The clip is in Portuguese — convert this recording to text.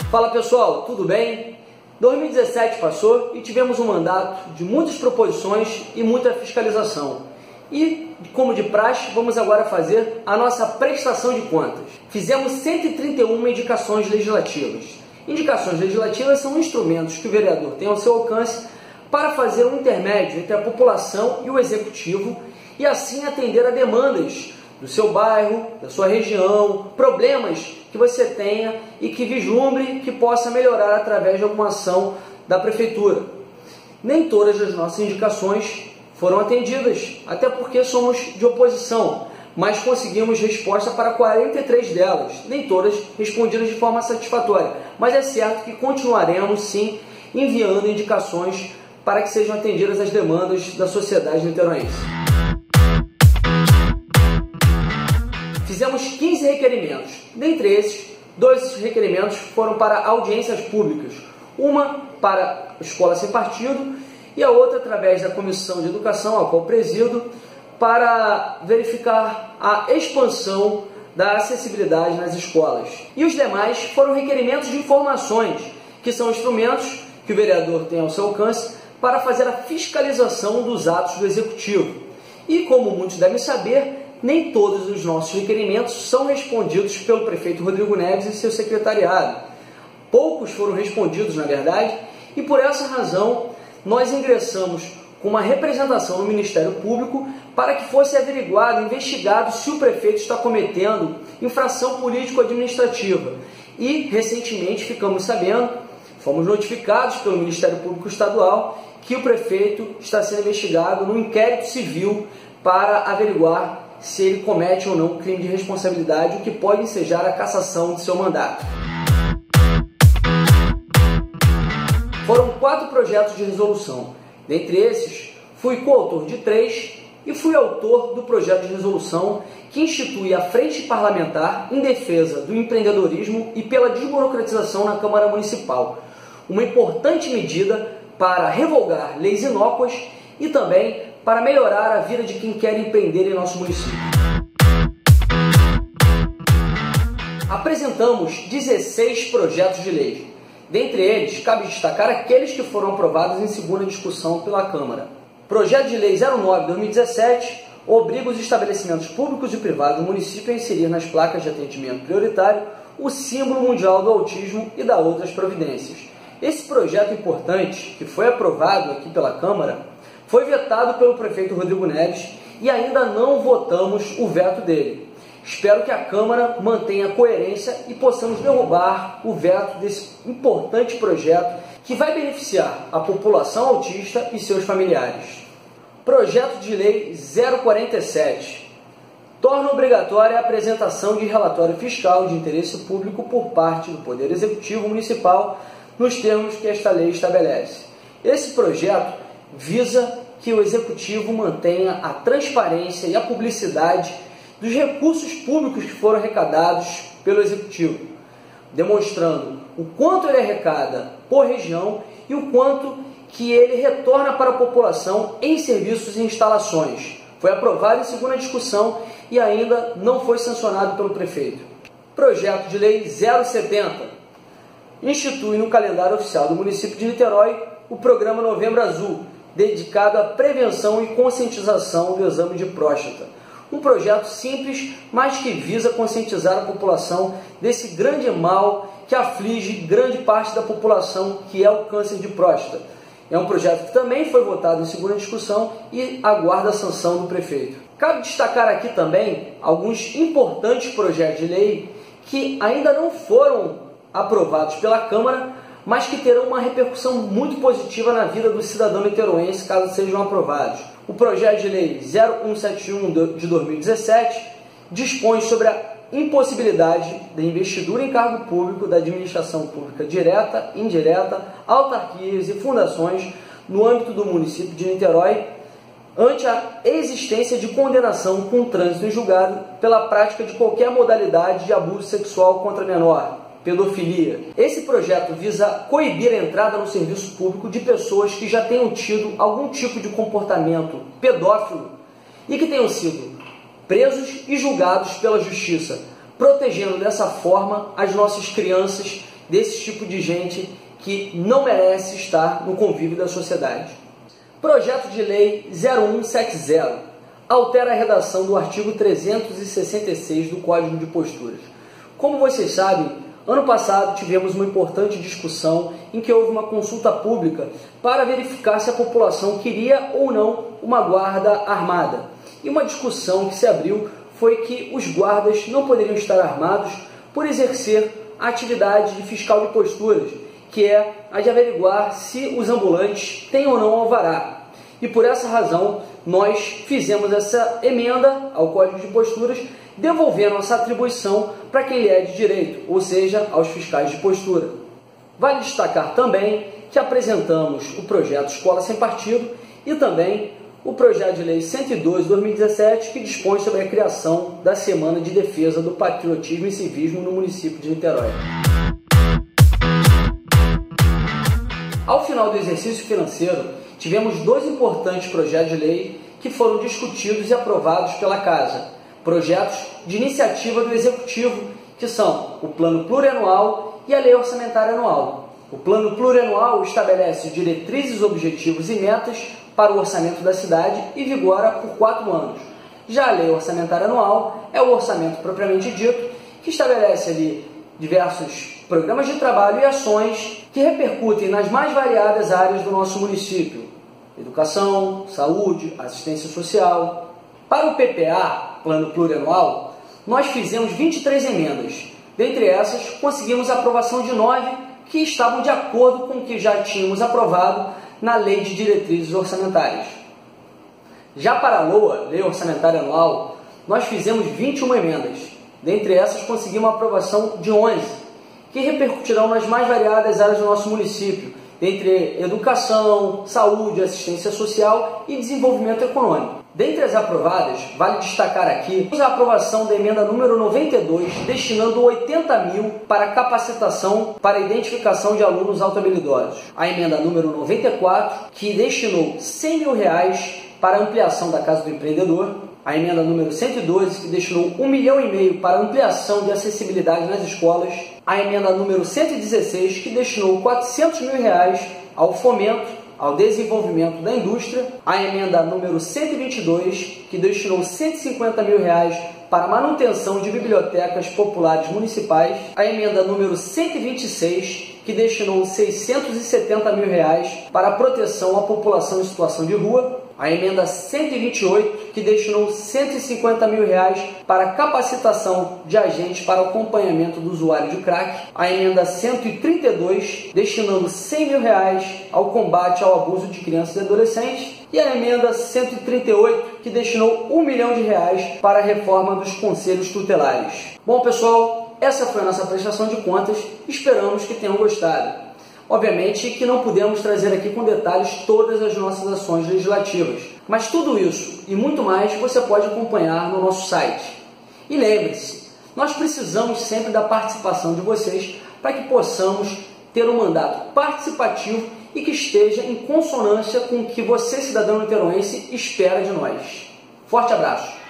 Fala pessoal, tudo bem? 2017 passou e tivemos um mandato de muitas proposições e muita fiscalização. E, como de praxe, vamos agora fazer a nossa prestação de contas. Fizemos 131 indicações legislativas. Indicações legislativas são instrumentos que o vereador tem ao seu alcance para fazer um intermédio entre a população e o executivo e assim atender a demandas do seu bairro, da sua região, problemas que você tenha e que vislumbre que possa melhorar através de alguma ação da prefeitura. Nem todas as nossas indicações foram atendidas, até porque somos de oposição, mas conseguimos resposta para 43 delas, nem todas respondidas de forma satisfatória, mas é certo que continuaremos sim enviando indicações para que sejam atendidas as demandas da sociedade niteroense. Fizemos 15 requerimentos, dentre esses, 2 requerimentos foram para audiências públicas, uma para a Escola Sem Partido e a outra através da Comissão de Educação, a qual presido, para verificar a expansão da acessibilidade nas escolas. E os demais foram requerimentos de informações, que são instrumentos que o vereador tem ao seu alcance para fazer a fiscalização dos atos do Executivo. E como muitos devem saber, nem todos os nossos requerimentos são respondidos pelo prefeito Rodrigo Neves e seu secretariado. Poucos foram respondidos, na verdade, e por essa razão nós ingressamos com uma representação no Ministério Público para que fosse averiguado, investigado se o prefeito está cometendo infração político-administrativa. E, recentemente, ficamos sabendo, fomos notificados pelo Ministério Público Estadual que o prefeito está sendo investigado num inquérito civil para averiguar se ele comete ou não um crime de responsabilidade, o que pode ensejar a cassação de seu mandato. Foram 4 projetos de resolução. Dentre esses, fui coautor de 3 e fui autor do projeto de resolução que institui a Frente Parlamentar em defesa do empreendedorismo e pela desburocratização na Câmara Municipal. Uma importante medida para revogar leis inócuas e também para melhorar a vida de quem quer empreender em nosso município. Apresentamos 16 projetos de lei. Dentre eles, cabe destacar aqueles que foram aprovados em segunda discussão pela Câmara. Projeto de Lei 09/2017 obriga os estabelecimentos públicos e privados do município a inserir nas placas de atendimento prioritário o símbolo mundial do autismo e da outras providências. Esse projeto importante, que foi aprovado aqui pela Câmara, foi vetado pelo prefeito Rodrigo Neves e ainda não votamos o veto dele. Espero que a Câmara mantenha a coerência e possamos derrubar o veto desse importante projeto que vai beneficiar a população autista e seus familiares. Projeto de Lei 047 torna obrigatória a apresentação de relatório fiscal de interesse público por parte do Poder Executivo Municipal nos termos que esta lei estabelece. Esse projeto visa que o Executivo mantenha a transparência e a publicidade dos recursos públicos que foram arrecadados pelo Executivo, demonstrando o quanto ele arrecada por região e o quanto que ele retorna para a população em serviços e instalações. Foi aprovado em segunda discussão e ainda não foi sancionado pelo prefeito. Projeto de Lei 070 institui no calendário oficial do município de Niterói o programa Novembro Azul, dedicado à prevenção e conscientização do exame de próstata. Um projeto simples, mas que visa conscientizar a população desse grande mal que aflige grande parte da população, que é o câncer de próstata. É um projeto que também foi votado em segunda discussão e aguarda a sanção do prefeito. Cabe destacar aqui também alguns importantes projetos de lei que ainda não foram aprovados pela Câmara, mas que terão uma repercussão muito positiva na vida do cidadão niteroense caso sejam aprovados. O projeto de lei 0171 de 2017 dispõe sobre a impossibilidade da investidura em cargo público da administração pública direta, indireta, autarquias e fundações no âmbito do município de Niterói, ante a existência de condenação com trânsito em julgado pela prática de qualquer modalidade de abuso sexual contra menor, pedofilia. Esse projeto visa coibir a entrada no serviço público de pessoas que já tenham tido algum tipo de comportamento pedófilo e que tenham sido presos e julgados pela justiça, protegendo dessa forma as nossas crianças desse tipo de gente que não merece estar no convívio da sociedade. Projeto de Lei 0170 altera a redação do artigo 366 do Código de Posturas. Como vocês sabem, ano passado tivemos uma importante discussão em que houve uma consulta pública para verificar se a população queria ou não uma guarda armada. E uma discussão que se abriu foi que os guardas não poderiam estar armados por exercer a atividade de fiscal de posturas, que é a de averiguar se os ambulantes têm ou não alvará. E por essa razão, nós fizemos essa emenda ao Código de Posturas, devolvendo essa atribuição para quem lhe é de direito, ou seja, aos fiscais de postura. Vale destacar também que apresentamos o projeto Escola Sem Partido e também o projeto de lei 102/2017, que dispõe sobre a criação da Semana de Defesa do Patriotismo e Civismo no município de Niterói. Ao final do exercício financeiro, tivemos dois importantes projetos de lei que foram discutidos e aprovados pela Casa. Projetos de iniciativa do Executivo, que são o Plano Plurianual e a Lei Orçamentária Anual. O Plano Plurianual estabelece diretrizes, objetivos e metas para o orçamento da cidade e vigora por 4 anos. Já a Lei Orçamentária Anual é o orçamento propriamente dito, que estabelece ali diversos programas de trabalho e ações que repercutem nas mais variadas áreas do nosso município: educação, saúde, assistência social. Para o PPA, Plano Plurianual, nós fizemos 23 emendas. Dentre essas, conseguimos a aprovação de 9 que estavam de acordo com o que já tínhamos aprovado na Lei de Diretrizes Orçamentárias. Já para a LOA, Lei Orçamentária Anual, nós fizemos 21 emendas. Dentre essas, conseguimos a aprovação de 11, que repercutirão nas mais variadas áreas do nosso município, entre educação, saúde, assistência social e desenvolvimento econômico. Dentre as aprovadas, vale destacar aqui a aprovação da emenda número 92, destinando 80 mil para capacitação para identificação de alunos autohabilidosos. A emenda número 94, que destinou 100 mil reais para ampliação da Casa do Empreendedor. A emenda número 112, que destinou 1,5 milhão para ampliação de acessibilidade nas escolas. A emenda número 116, que destinou 400 mil reais ao fomento, ao desenvolvimento da indústria. A emenda número 122, que destinou 150 mil reais para manutenção de bibliotecas populares municipais. A emenda número 126, que destinou 670 mil reais para a proteção à população em situação de rua. A emenda 128, que destinou 150 mil reais para a capacitação de agentes para o acompanhamento do usuário de crack. A emenda 132, destinando 100 mil reais ao combate ao abuso de crianças e adolescentes. E a emenda 138, que destinou 1 milhão de reais para a reforma dos conselhos tutelares. Bom, pessoal, essa foi a nossa prestação de contas. Esperamos que tenham gostado. Obviamente que não podemos trazer aqui com detalhes todas as nossas ações legislativas, mas tudo isso e muito mais você pode acompanhar no nosso site. E lembre-se, nós precisamos sempre da participação de vocês para que possamos ter um mandato participativo e que esteja em consonância com o que você, cidadão niteroense, espera de nós. Forte abraço!